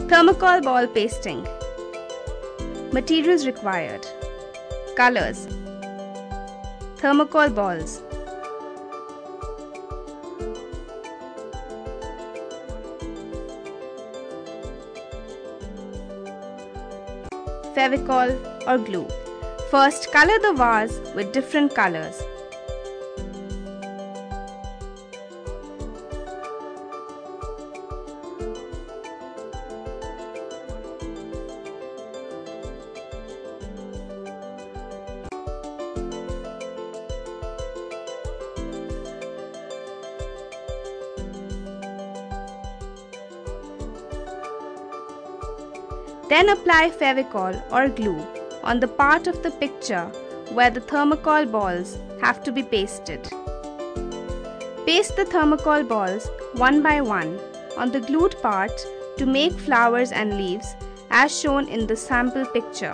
Thermocol ball pasting. Materials required. Colors. Thermocol balls. Fevicol or glue. First, color the vase with different colors. Then apply Fevicol or glue on the part of the picture where the thermocol balls have to be pasted. Paste the thermocol balls one by one on the glued part to make flowers and leaves as shown in the sample picture.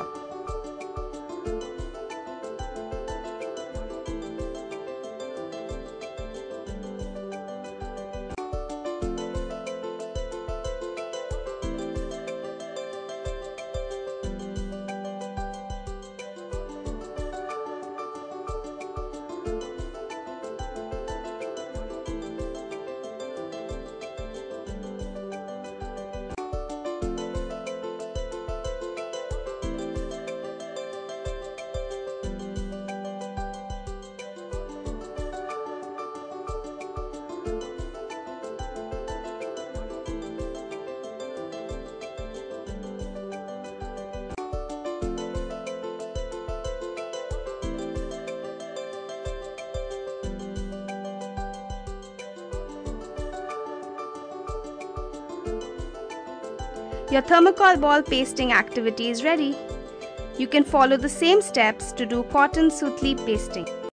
Your thermocol ball pasting activity is ready. You can follow the same steps to do cotton soothly pasting.